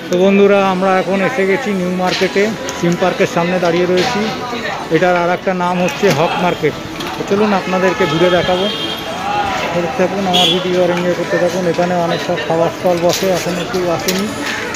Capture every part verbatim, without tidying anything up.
তো বন্ধুরা, আমরা এখন এসে গেছি নিউ মার্কেটে, সিম পার্কের সামনে দাঁড়িয়ে রয়েছি। এটার আর একটা নাম হচ্ছে হক মার্কেট। তো চলুন আপনাদেরকে ঘুরে দেখাবো, দেখতে থাকুন, আমার ভিডিও আর এনজয় করতে থাকুন। এখানে অনেক সব খাবার স্টল বসে, এখন কেউ আসেনি।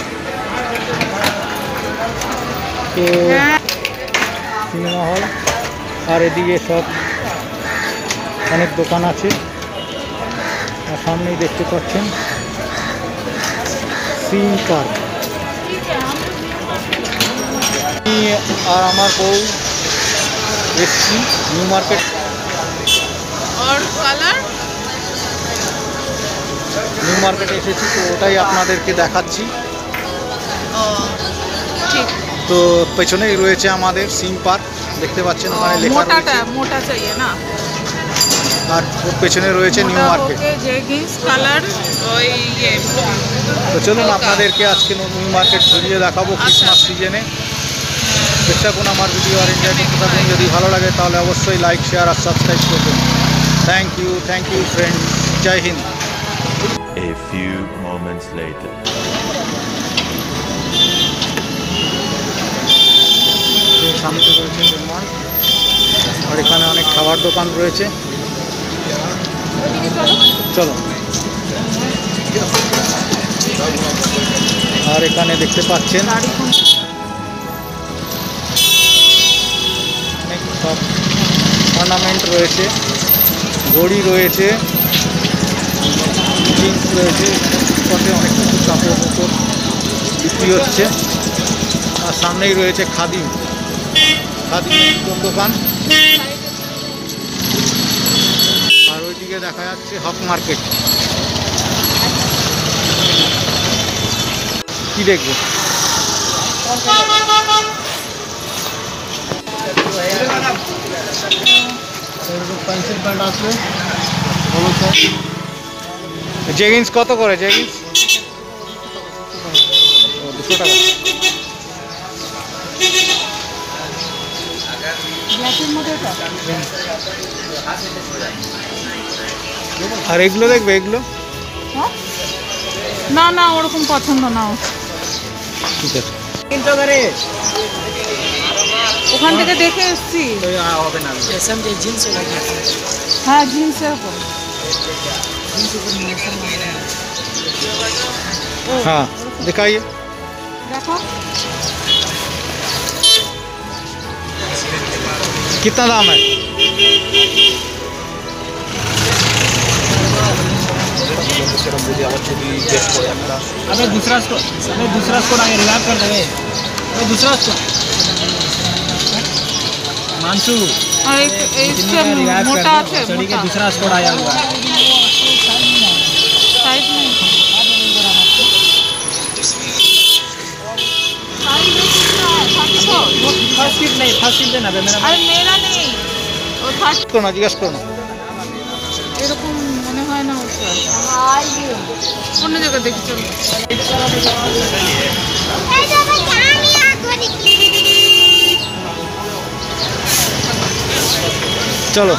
তো সিনেমা হল, আর এদিকে সব অনেক দোকান আছে, আর সামনেই দেখতে পাচ্ছেন সিম পার্ক। আর আমার বউ এসছি নিউ মার্কেট, নিউ মার্কেটে এসেছি, তো ওটাই আপনাদেরকে দেখাচ্ছি। তো পেছনেই রয়েছে আমাদের সিম পার্ক, দেখতে পাচ্ছেন ওখানে লেখা রয়েছে মোটা চাইয়ে না, আর ওর পেছনে রয়েছে নিউ মার্কেট। তো চলুন আপনাদেরকে আজকে নিউ মার্কেট ঘুরিয়ে দেখাবো ক্রিসমাস সিজনে। দেখতে থাকুন আমার ভিডিও আর এনজয় করতে থাকুন। যদি ভালো লাগে তাহলে অবশ্যই লাইক, শেয়ার আর সাবস্ক্রাইব করবেন। Thank you, thank you friend, জয় হিন্দ। A few moments later. সামনে রয়েছে নির্মাণ, আর এখানে অনেক খাবার দোকান রয়েছে। চলো, আর এখানে দেখতে পাচ্ছেন অনেক সব অর্নামেন্ট রয়েছে, ঘড়ি রয়েছে, জিন্স রয়েছে, পথে অনেক কিছু কাপড় কাপড় বিক্রি হচ্ছে। আর সামনেই রয়েছে খাদিম, খাদিমের দোকান। আর ওইদিকে দেখা যাচ্ছে হক মার্কেট। কি দেখবো? পেন্সিল প্যান্ট আসবে, জেগিন্স কত করে? জেগিন্স দুশো টাকা। আর এগুলো দেখবে? এগুলো না না ওরকম পছন্দ না। ঠিক আছে, ওখান থেকে দেখে এসছি। হ্যাঁ জিন্সের উপর। हाँ दिखाइए। देखो कितना दाम है? अबे दूसरा स्टोर, अबे दूसरा स्टोर आगे रिवाइव कर देंगे। अबे दूसरा स्टोर मानसू और एक इससे मोटा है, चढ़ी के दूसरा स्टोर आया हुआ है साइड में। फर्स्ट सीट नहीं, फर्स्ट सीट देना मेरा। अरे मेरा नहीं, वो थर्ड को ना जिज्ञास करो ना। এরকম মনে হয় না ওটা। অন্য জায়গায় দেখি চলো। চলো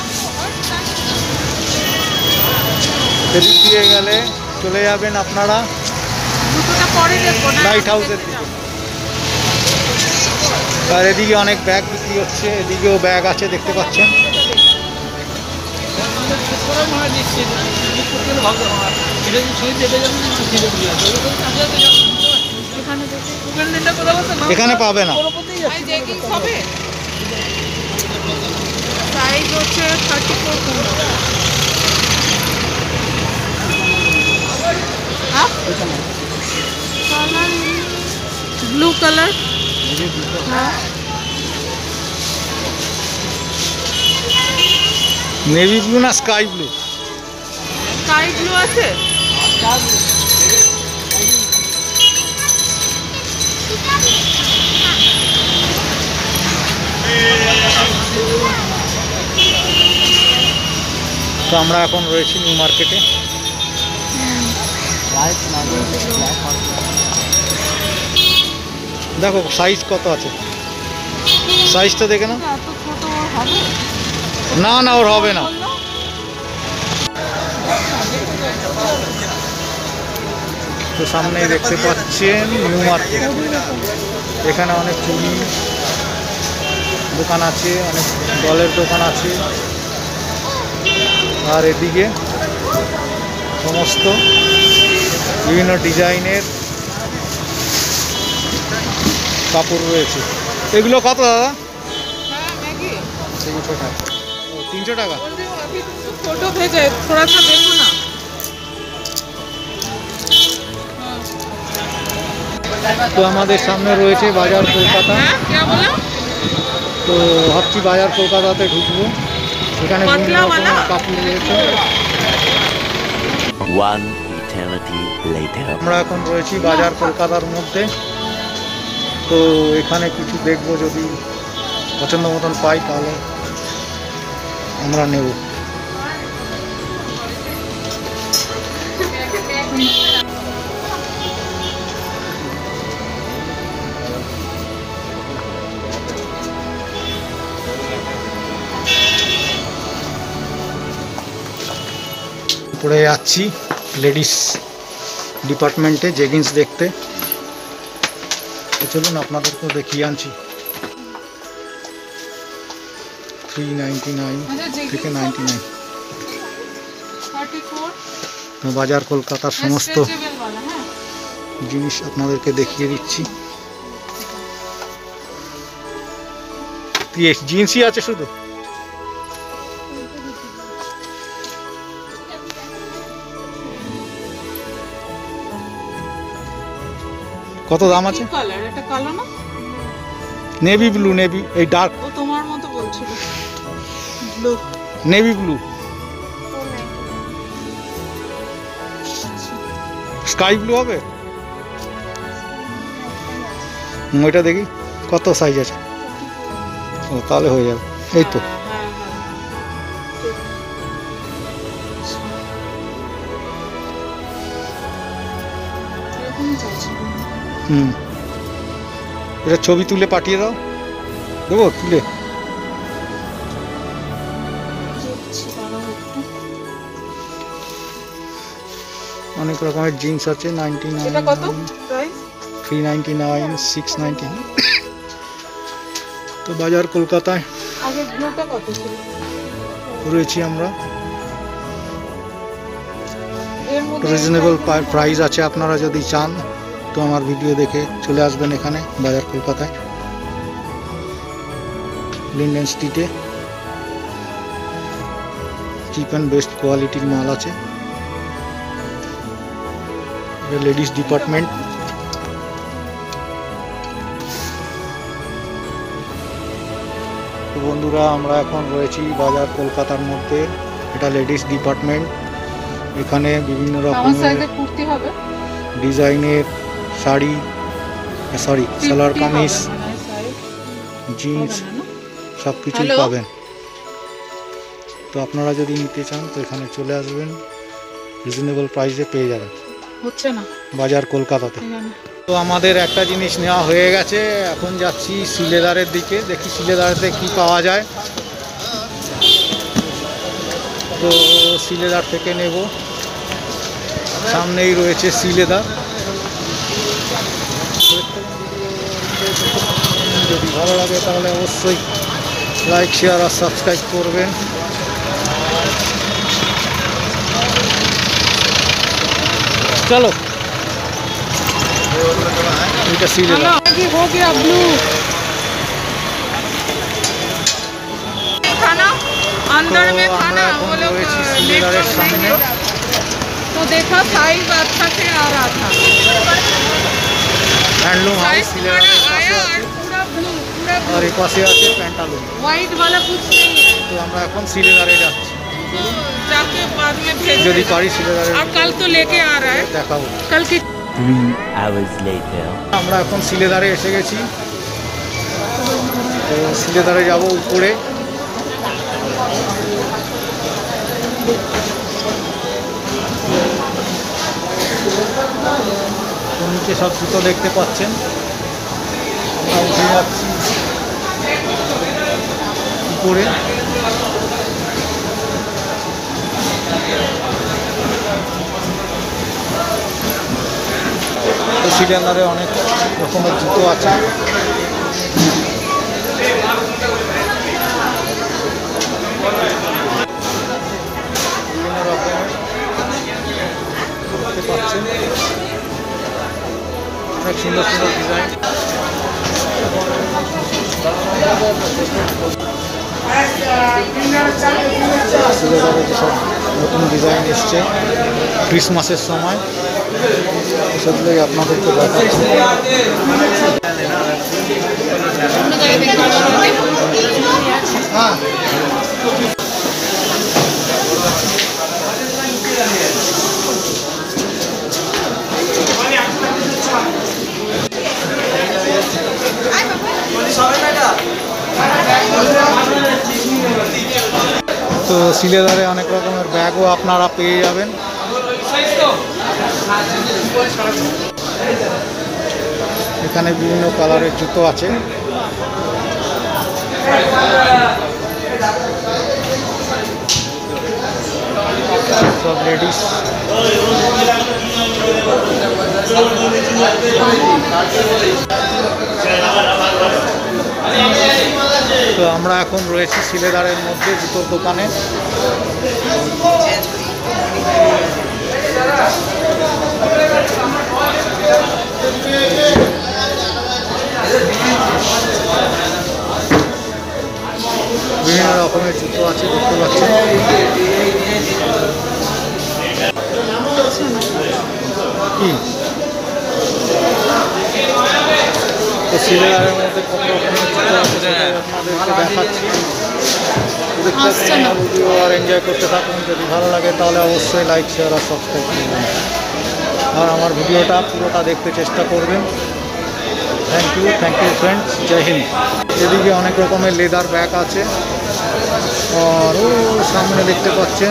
এদিক দিয়ে গেলে চলে যাবেন আপনারা দুটোটা পরে দেখবো না, লাইট হাউসের দিকে। আর এদিকে অনেক ব্যাগ বিক্রি হচ্ছে, এদিকেও ব্যাগ আছে দেখতে পাচ্ছেন। এখানে পাবে না। সাইজ হচ্ছে thirty four. Colour blue colour. হ্যাঁ নেভি ব্লু না স্কাই ব্লু? স্কাই ব্লু আছে। তো আমরা এখন রয়েছি নিউ মার্কেটে। দেখো সাইজ কত আছে, সাইজটা দেখে না। না না ওর হবে না। তো সামনেই দেখতে পাচ্ছেন নিউ মার্কেট। এখানে অনেক চুড়ি দোকান আছে, অনেক ডলের দোকান আছে, আর এদিকে সমস্ত বিভিন্ন ডিজাইনের কাপড় রয়েছে। এগুলো কত দাদা? हाँ मैगी তিনশো টাকা। ও তিনশো টাকা। बोल रही हूँ अभी तुमको फोटो भेजे थोड़ा सा देखो ना। তো আমাদের সামনে রয়েছে বাজার কলকাতা। हाँ क्या बोला? তো ভাবছি বাজার কলকাতাতে ঢুকবো। এখানে বিভিন্ন পাতলা রকমের ওয়ালা? কাপড় রয়েছে। One eternity later. আমরা এখন রয়েছি বাজার কলকাতার মধ্যে। তো এখানে কিছু দেখবো, যদি পছন্দ মতন পাই তাহলে আমরা নেব। পরে যাচ্ছি লেডিস ডিপার্টমেন্টে জেগিন্স দেখতে। তো চলুন আপনাদেরকে দেখিয়ে আনছি। থ্রি নাইনটি নাইন থেকে ninety nine thirty four Bazaar কলকাতার সমস্ত स्ट्रेचेबल वाला है। জিনিস আপনাদেরকে দেখিয়ে দিচ্ছি। জিন্সই আছে শুধু? কত দাম আছে? কালার এটা কালো না? নেভি ব্লু, নেভি এই ডার্ক ও তোমার মতো বলছিল blue. Navy blue, sky blue হবে? হুম, ওইটা দেখি কত সাইজ আছে। ও তাহলে হয়ে যাবে। এই তো হ্যাঁ হ্যাঁ এরকমই চাইছি। হুম, এটা ছবি তুলে পাঠিয়ে দাও। দেবো তুলে? দেখছি দাঁড়াও একটু। অনেক রকমের জিন্স আছে। নাইনটি নাইন, এটা কত price? Three ninety nine, six ninety nine. তো বাজার কলকাতায় আগে ব্লুটা কত ছিল? রয়েছি আমরা। এর মধ্যে রিজনেবল প্রাইস আছে। আপনারা যদি চান তো আমার ভিডিও দেখে চলে আসবেন এখানে বাজার কলকাতায়, লিন্ডেন স্ট্রিটে। চিপ অ্যান্ড বেস্ট কোয়ালিটির মাল আছে। Ladies department. তো বন্ধুরা, আমরা এখন রয়েছি বাজার কলকাতার মধ্যে। এটা লেডিস ডিপার্টমেন্ট। এখানে বিভিন্ন আমার রকমের সাইজে কুর্তি হবে। ডিজাইনের শাড়ি, সরি সালোয়ার কুর্তি কামিজ, হবে, মানে শাড়ি জিন্স হবে না, না? সব কিছুই Hello? পাবেন। তো আপনারা যদি নিতে চান তো এখানে চলে আসবেন, রিজনেবল প্রাইসে পেয়ে যাবেন হচ্ছে না বাজার কলকাতাতে। এখানে। তো আমাদের একটা জিনিস নেওয়া হয়ে গেছে। এখন যাচ্ছি সিলেদারের দিকে, দেখি সিলেদারেতে কি পাওয়া যায়। তো সিলেদার থেকে নেব। সামনেই রয়েছে সিলেদার। যদি ভালো লাগে তাহলে অবশ্যই লাইক, শেয়ার আর সাবস্ক্রাইব করবেন। চলো, এটা সিলেদার। हेलो ये हो गया ब्लू खाना अंदर तो में আমরা खाना এখন वो लोग রয়েছি लेट সিলেদারের कर সামনে। देंगे तो देखा साइज अच्छा से आ रहा था। হ্যান্ডলুম হাউস साइज সিলেদারের हमारा পাশে आया আছে, और पूरा ब्लू पूरा আর এই পাশে আছে প্যান্টালুন। व्हाइट वाला कुछ नहीं है। তো আমরা এখন সিলেদারে যাচ্ছি। तो जाके बाद में भेज যদি देगा। পারি সিলেদারে और कल तो लेके आ रहा है দেখাবো। कल की Three hours later. আমরা এখন সিলেদারে এসে গেছি। তো সিলেদারে যাব উপরে। তো নিচে সব জুতো দেখতে পাচ্ছেন। আমরা উঠে যাচ্ছি উপরে। সিলিন্ডারে অনেক রকমের জুতো আছে। বিভিন্ন রকমের দেখতে পাচ্ছেন, অনেক সুন্দর সুন্দর ডিজাইন। সিলেদারে যেসব নতুন ডিজাইন এসছে ক্রিসমাসের সময়, সেগুলোই আপনাদেরকে দেখাচ্ছি। হ্যাঁ, তো সিলেদারে অনেক রকমের ব্যাগও আপনারা পেয়ে যাবেন। এখানে বিভিন্ন কালারের জুতো আছে। সব লেডিস। তো আমরা এখন রয়েছি সিলেদারের মধ্যে জুতোর দোকানে। বিভিন্ন রকমের জুতো আছে দেখতে পাচ্ছেন। কি তো সিলেদারের মধ্যে কত রকমের জুতো আছে আপনাদেরকে দেখাচ্ছি। ভিডিও আর এনজয় করতে থাকুন। যদি ভালো লাগে তাহলে অবশ্যই লাইক, শেয়ার আর সাবস্ক্রাইব করবেন, আর আমার ভিডিওটা পুরোটা দেখতে চেষ্টা করবেন। Thank you thank you friends, জয় হিন্দ। এদিকে অনেক রকমের লেদার ব্যাগ আছে, আর ও সামনে দেখতে পাচ্ছেন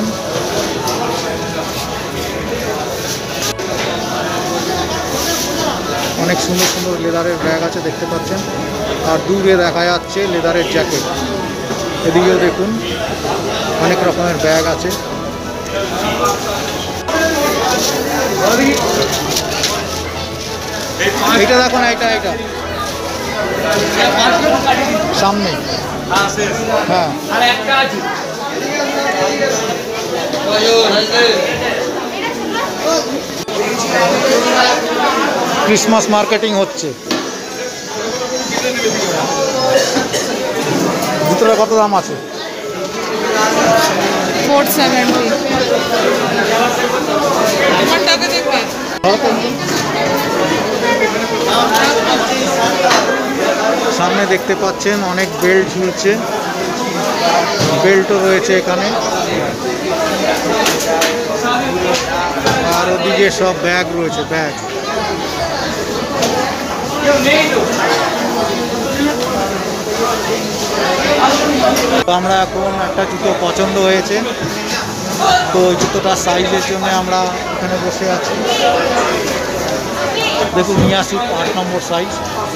অনেক সুন্দর সুন্দর লেদারের ব্যাগ আছে দেখতে পাচ্ছেন। আর দূরে দেখা যাচ্ছে লেদারের জ্যাকেট। এদিকেও দেখুন অনেক রকমের ব্যাগ আছে। এইটা দেখুন, এইটা এইটা সামনে। হ্যাঁ, ক্রিসমাস মার্কেটিং হচ্ছে। জুতোটা কত দাম আছে? Four seventy. আমার টাকা দেখবে। সামনে দেখতে পাচ্ছেন অনেক বেল্ট ঝুলছে, বেল্টও রয়েছে এখানে। আর ওদিকে সব ব্যাগ রয়েছে, ব্যাগ। তো আমরা এখন একটা জুতো পছন্দ হয়েছে, তো ওই জুতোটার সাইজের জন্য আমরা এখানে বসে আছি। দেখুন নিয়াসি আট নম্বর সাইজ,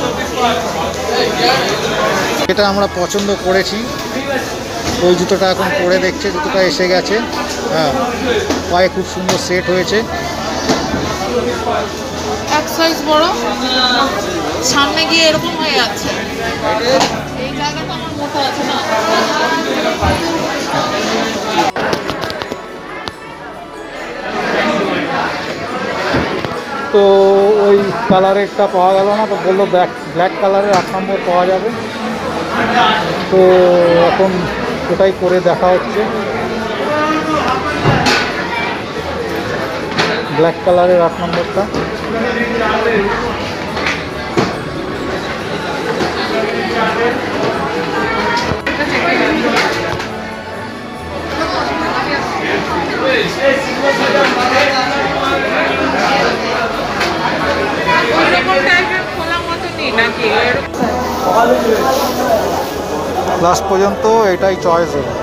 এটা আমরা পছন্দ করেছি। ওই জুতোটা এখন পরে দেখছে, জুতোটা এসে গেছে। হ্যাঁ, পায়ে খুব সুন্দর সেট হয়েছে। এক সাইজ বড়, সামনে গিয়ে এরকম হয়ে যাচ্ছে। এই জায়গাটা আমার মোটা আছে না। তো ওই কালারেরটা পাওয়া গেল না, তো বললো ব্ল্যাক ব্ল্যাক কালারের আট নম্বর পাওয়া যাবে। তো এখন ওটাই করে দেখা হচ্ছে। ব্ল্যাক কালারের আট নম্বরটা। লাস্ট পর্যন্ত এটাই চয়েস হলো,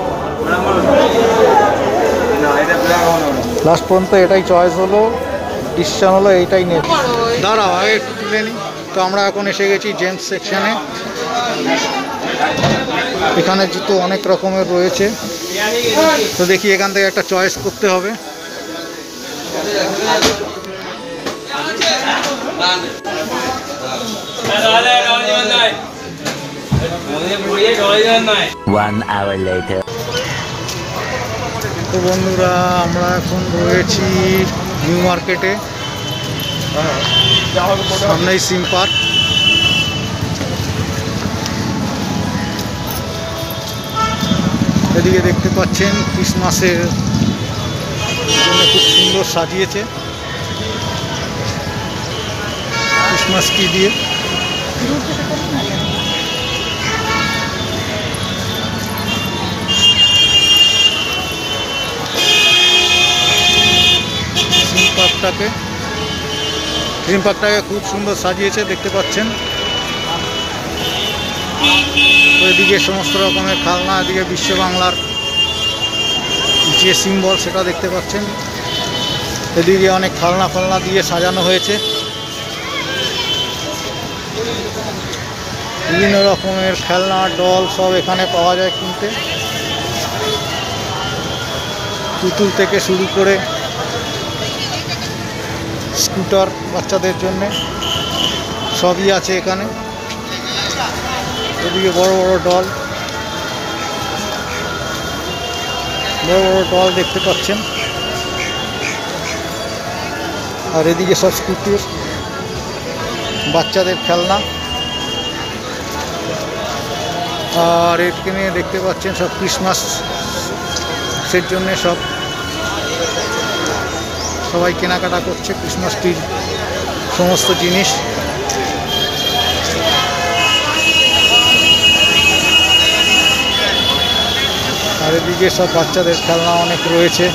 লাস্ট পর্যন্ত এটাই চয়েস হলো, ডিসিশন হলো এইটাই নেব। দাঁড়াও আগে একটু তুলে নিই। তো আমরা এখন এসে গেছি জেন্টস সেকশানে। এখানে জুতো অনেক রকমের রয়েছে, তো দেখি এখান থেকে একটা চয়েস করতে হবে। One hour later. তো বন্ধুরা, আমরা এখন রয়েছি নিউ মার্কেটে, সামনেই সিম পার্ক। এদিকে দেখতে পাচ্ছেন ক্রিসমাসের জন্য খুব সুন্দর সাজিয়েছে ক্রিসমাস ট্রি দিয়ে। থিম পার্কটাকে থিম পার্কটাকে খুব সুন্দর সাজিয়েছে, দেখতে পাচ্ছেন। তো এদিকে সমস্ত রকমের খেলনা, এদিকে বিশ্ব বাংলার যে সিম্বল সেটা দেখতে পাচ্ছেন। এদিকে অনেক খেলনা ফলনা দিয়ে সাজানো হয়েছে, বিভিন্ন রকমের খেলনা ডল সব এখানে পাওয়া যায় কিনতে, পুতুল থেকে শুরু করে স্কুটার বাচ্চাদের জন্যে সবই আছে এখানে। এদিকে বড় বড় ডল বড় বড় ডল দেখতে পাচ্ছেন। আর এদিকে সব স্কুটির বাচ্চাদের খেলনা। আর এখানে দেখতে পাচ্ছেন সব ক্রিসমাসের জন্য সব সবাই কেনাকাটা করছে ক্রিসমাস ট্রির সমস্ত জিনিস। আর এদিকে সব বাচ্চাদের খেলনা অনেক রয়েছে।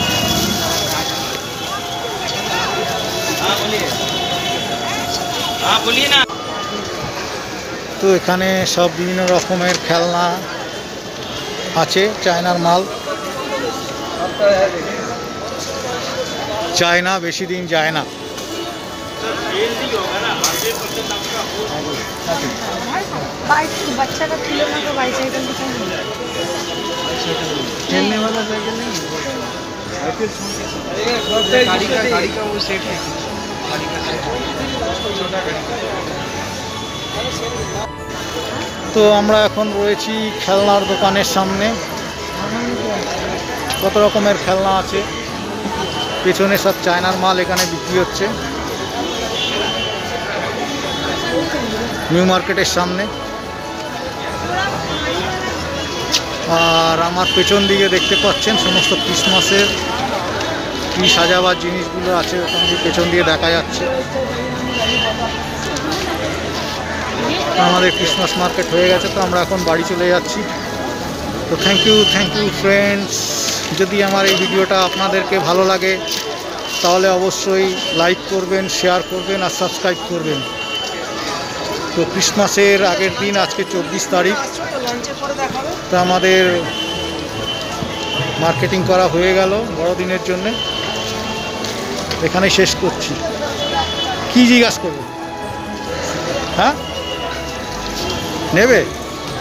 তো এখানে সব বিভিন্ন রকমের খেলনা আছে, চায়নার মাল। চায়না বেশি দিন যায় না। बच्चा का खिलौना का बाईसाइकिल दिखाई खेलने वाला साइकिल नहीं, गाड़ी का गाड़ी का वो सेट है, गाड़ी का सेट छोटा गाड़ी का। তো আমরা এখন রয়েছি খেলনার দোকানের সামনে। কত রকমের খেলনা আছে, পেছনে সব চায়নার মাল এখানে বিক্রি হচ্ছে নিউ মার্কেটের সামনে। আর আমার পেছন দিকে দেখতে পাচ্ছেন সমস্ত ক্রিসমাসের কি সাজাবার জিনিসগুলো আছে, ওখান দিয়ে পেছন দিয়ে দেখা যাচ্ছে। আমাদের ক্রিসমাস মার্কেট হয়ে গেছে, তো আমরা এখন বাড়ি চলে যাচ্ছি। তো thank you thank you friends. যদি আমার এই ভিডিওটা আপনাদেরকে ভালো লাগে তাহলে অবশ্যই লাইক করবেন, শেয়ার করবেন আর সাবস্ক্রাইব করবেন। তো ক্রিসমাসের আগের দিন, আজকে চব্বিশ তারিখ, তো আমাদের মার্কেটিং করা হয়ে গেল বড়দিনের জন্য। এখানেই শেষ করছি। কি জিজ্ঞাসা করবো? হ্যাঁ নেবে?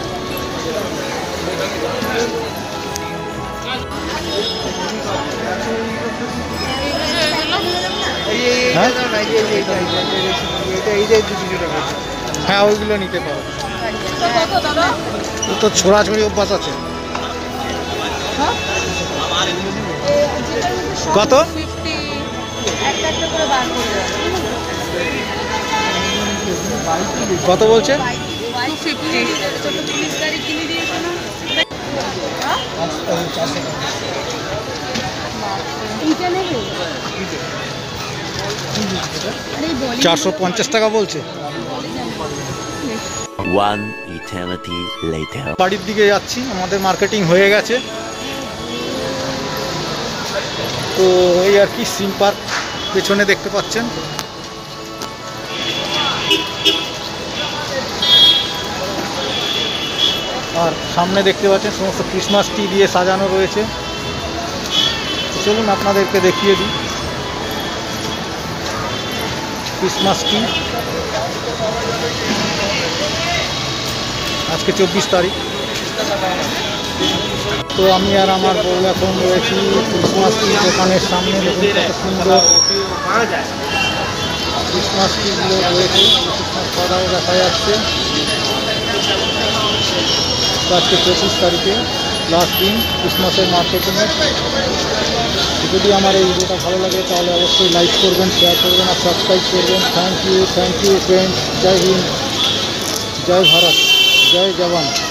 হ্যাঁ হ্যাঁ ওইগুলো নিতে পারো। তো ছোড়াছড়ি অভ্যাস আছে। কত? কত বলছে? চারশো পঞ্চাশ টাকা বলছে। One eternity later. বাড়ির দিকে যাচ্ছি, আমাদের মার্কেটিং হয়ে গেছে। তো এই আর কি, সিম পার্ক পেছনে দেখতে পাচ্ছেন। আর সামনে দেখতে পাচ্ছেন সমস্ত ক্রিসমাস ট্রি দিয়ে সাজানো রয়েছে। চলুন আপনাদেরকে দেখিয়ে দিই ক্রিসমাস ট্রি। আজকে চব্বিশ তারিখ। তো আমি আর আমার বউ এখন রয়েছি ক্রিসমাস ট্রি দোকানের সামনে। দেখুন কত সুন্দর ক্রিসমাস ট্রিগুলো রয়েছে, ক্রিসমাস পাতাও দেখা যাচ্ছে। তো আজকে পঁচিশ তারিখে লাস্ট দিন ক্রিসমাসের মার্কেটিংয়ের। যদি আমার এই ভিডিওটা ভালো লাগে তাহলে অবশ্যই লাইক করবেন, শেয়ার করবেন আর সাবস্ক্রাইব করবেন। Thank you thank you friends. জয় হিন্দ, জয় ভারত, জয় জওয়ান।